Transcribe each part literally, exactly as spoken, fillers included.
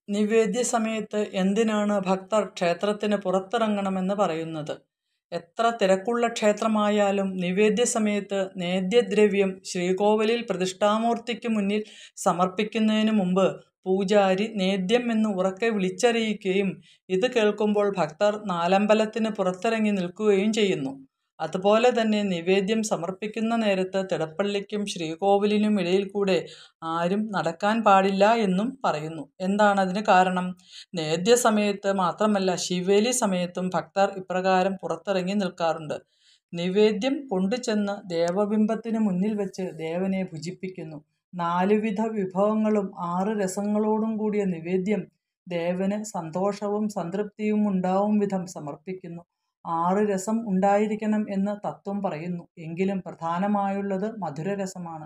നിവേദ്യ സമയത്ത് എന്തിനാണ് ഭക്തർ ക്ഷേത്രത്തിന് പുറത്തിറങ്ങണമെന്ന് പറയുന്നത്? എത്ര തിരക്കുള്ള ക്ഷേത്രമായാലും നിവേദ്യ സമയത്ത് നേദ്യദ്രവ്യം ശ്രീകോവിലിൽ പ്രതിഷ്ഠാമൂർത്തിക്ക് മുന്നിൽ സമർപ്പിക്കുന്നതിന് മുമ്പ് പൂജാരി നേദ്യം എന്ന് ഉറക്കെ വിളിച്ചറിയിക്കുകയും ഇത് കേൾക്കുമ്പോൾ ഭക്തർ നാലമ്പലത്തിന് പുറത്തിറങ്ങി നിൽക്കുകയും ചെയ്യുന്നു. അതുപോലെ തന്നെ നിവേദ്യം സമർപ്പിക്കുന്ന നേരത്ത് തിടപ്പള്ളിക്കും ശ്രീകോവിലിനും ഇടയിൽ കൂടെ ആരും നടക്കാൻ പാടില്ല എന്നും പറയുന്നു. എന്താണ് അതിന് കാരണം? നേദ്യ സമയത്ത് മാത്രമല്ല, ശിവേലി സമയത്തും ഭക്തർ ഇപ്രകാരം പുറത്തിറങ്ങി നിൽക്കാറുണ്ട്. നിവേദ്യം കൊണ്ടുചെന്ന് ദേവബിംബത്തിന് മുന്നിൽ വെച്ച് ദേവനെ ഭുജിപ്പിക്കുന്നു. നാലുവിധ വിഭവങ്ങളും ആറ് രസങ്ങളോടും കൂടിയ നിവേദ്യം ദേവന് സന്തോഷവും സംതൃപ്തിയും ഉണ്ടാവും വിധം സമർപ്പിക്കുന്നു. ആറ് രസം ഉണ്ടായിരിക്കണം എന്ന് തത്വം പറയുന്നു. എങ്കിലും പ്രധാനമായുള്ളത് മധുരരസമാണ്.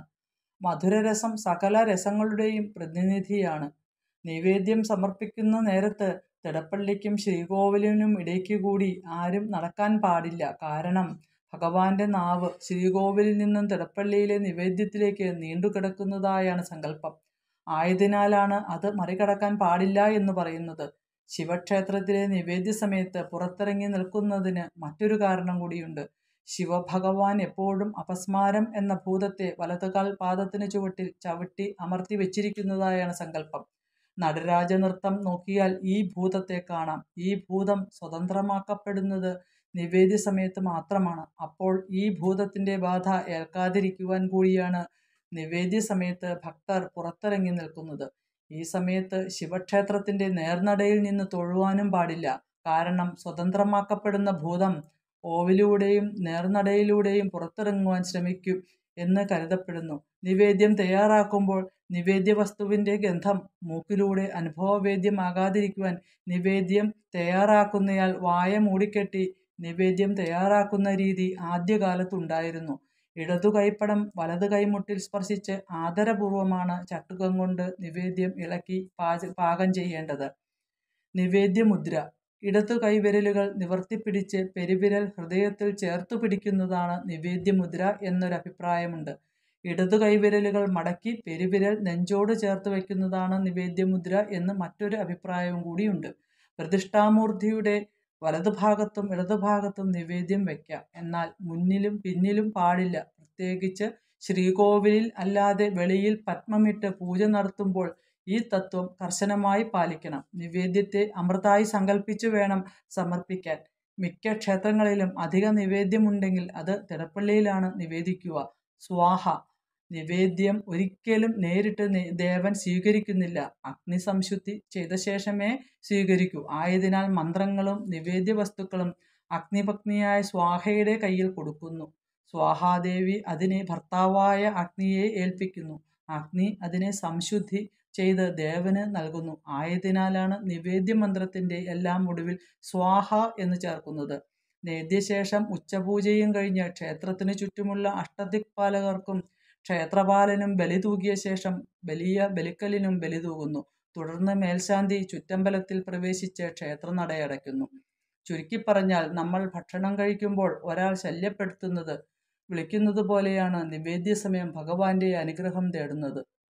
മധുരരസം സകല രസങ്ങളുടെയും പ്രതിനിധിയാണ്. നിവേദ്യം സമർപ്പിക്കുന്ന നേരത്ത് തിടപ്പള്ളിക്കും ശ്രീകോവിലിനും ഇടയ്ക്ക് കൂടി ആരും നടക്കാൻ പാടില്ല. കാരണം ഭഗവാന്റെ നാവ് ശ്രീകോവിലിൽ നിന്നും തിടപ്പള്ളിയിലെ നിവേദ്യത്തിലേക്ക് നീണ്ടുകിടക്കുന്നതായാണ് സങ്കല്പം. ആയതിനാലാണ് അത് മറികടക്കാൻ പാടില്ല എന്ന് പറയുന്നത്. ശിവക്ഷേത്രത്തിലെ നിവേദ്യ സമയത്ത് പുറത്തിറങ്ങി നിൽക്കുന്നതിന് മറ്റൊരു കാരണം കൂടിയുണ്ട്. ശിവഭഗവാൻ എപ്പോഴും അപസ്മാരം എന്ന ഭൂതത്തെ വലതുകാൽ പാദത്തിന് ചുവട്ടിൽ ചവിട്ടി അമർത്തി വെച്ചിരിക്കുന്നതായാണ് സങ്കല്പം. നടരാജ നൃത്തം നോക്കിയാൽ ഈ ഭൂതത്തെ കാണാം. ഈ ഭൂതം സ്വതന്ത്രമാക്കപ്പെടുന്നത് നിവേദ്യ സമയത്ത് മാത്രമാണ്. അപ്പോൾ ഈ ഭൂതത്തിന്റെ ബാധ ഏൽക്കാതിരിക്കുവാൻ കൂടിയാണ് നിവേദ്യ സമയത്ത് ഭക്തർ പുറത്തിറങ്ങി നിൽക്കുന്നത്. ഈ സമയത്ത് ശിവക്ഷേത്രത്തിന്റെ നേർനടയിൽ നിന്ന് തൊഴുവാനും പാടില്ല. കാരണം സ്വതന്ത്രമാക്കപ്പെടുന്ന ഭൂതം ഓവിലൂടെയും നേർനടയിലൂടെയും പുറത്തിറങ്ങുവാൻ ശ്രമിക്കും എന്ന് കരുതപ്പെടുന്നു. നിവേദ്യം തയ്യാറാക്കുമ്പോൾ നിവേദ്യ വസ്തുവിന്റെ ഗന്ധം മൂക്കിലൂടെ അനുഭവവേദ്യമാകാതിരിക്കുവാൻ നിവേദ്യം തയ്യാറാക്കുന്നയാൾ വായ മൂടിക്കെട്ടി നിവേദ്യം തയ്യാറാക്കുന്ന രീതി ആദ്യകാലത്തുണ്ടായിരുന്നു. ഇടതു കൈപ്പടം വലത് കൈമുട്ടിൽ സ്പർശിച്ച് ആദരപൂർവമാണ് ചട്ടുകം കൊണ്ട് നിവേദ്യം ഇളക്കി പാകം ചെയ്യേണ്ടത്. നിവേദ്യമുദ്ര: ഇടതു കൈവിരലുകൾ നിവർത്തിപ്പിടിച്ച് പെരുവിരൽ ഹൃദയത്തിൽ ചേർത്തു പിടിക്കുന്നതാണ് നിവേദ്യമുദ്ര എന്നൊരഭിപ്രായമുണ്ട്. ഇടതു കൈവിരലുകൾ മടക്കി പെരുവിരൽ നെഞ്ചോട് ചേർത്ത് വയ്ക്കുന്നതാണ് നിവേദ്യമുദ്ര എന്ന് മറ്റൊരു അഭിപ്രായവും കൂടിയുണ്ട്. പ്രതിഷ്ഠാമൂർത്തിയുടെ വലതുഭാഗത്തും ഇടതുഭാഗത്തും നിവേദ്യം വയ്ക്കാം. എന്നാൽ മുന്നിലും പിന്നിലും പാടില്ല. പ്രത്യേകിച്ച് ശ്രീകോവിലിൽ അല്ലാതെ വെളിയിൽ പത്മമിട്ട് പൂജ നടത്തുമ്പോൾ ഈ തത്വം കർശനമായി പാലിക്കണം. നിവേദ്യത്തെ അമൃതായി സങ്കല്പിച്ചു വേണം സമർപ്പിക്കാൻ. മിക്ക ക്ഷേത്രങ്ങളിലും അധിക നിവേദ്യമുണ്ടെങ്കിൽ അത് തിടപ്പള്ളിയിലാണ് നിവേദിക്കുക. സ്വാഹ: നിവേദ്യം ഒരിക്കലും നേരിട്ട് ദേവൻ സ്വീകരിക്കുന്നില്ല. അഗ്നിസംശുദ്ധി ചെയ്ത ശേഷമേ സ്വീകരിക്കൂ. ആയതിനാൽ മന്ത്രങ്ങളും നിവേദ്യ വസ്തുക്കളും അഗ്നിപത്നിയായ സ്വാഹയുടെ കയ്യിൽ കൊടുക്കുന്നു. സ്വാഹാദേവി അതിനെ ഭർത്താവായ അഗ്നിയെ ഏൽപ്പിക്കുന്നു. അഗ്നി അതിനെ സംശുദ്ധി ചെയ്ത് ദേവന് നൽകുന്നു. ആയതിനാലാണ് നിവേദ്യ മന്ത്രത്തിന്റെ എല്ലാം ഒടുവിൽ സ്വാഹ എന്ന് ചേർക്കുന്നത്. നേദ്യശേഷം ഉച്ചപൂജയും കഴിഞ്ഞ് ക്ഷേത്രത്തിനു ചുറ്റുമുള്ള അഷ്ടദിക്പാലകർക്കും ക്ഷേത്രപാലനും ബലി തൂകിയ ശേഷം വലിയ ബലിക്കലിനും ബലി തൂകുന്നു. തുടർന്ന് മേൽശാന്തി ചുറ്റമ്പലത്തിൽ പ്രവേശിച്ച് ക്ഷേത്രനടയടയ്ക്കുന്നു. ചുരുക്കിപ്പറഞ്ഞാൽ നമ്മൾ ഭക്ഷണം കഴിക്കുമ്പോൾ ഒരാൾ ശല്യപ്പെടുത്തുന്നത് വിളിക്കുന്നത് പോലെയാണ് നിവേദ്യ സമയം ഭഗവാന്റെ അനുഗ്രഹം തേടുന്നത്.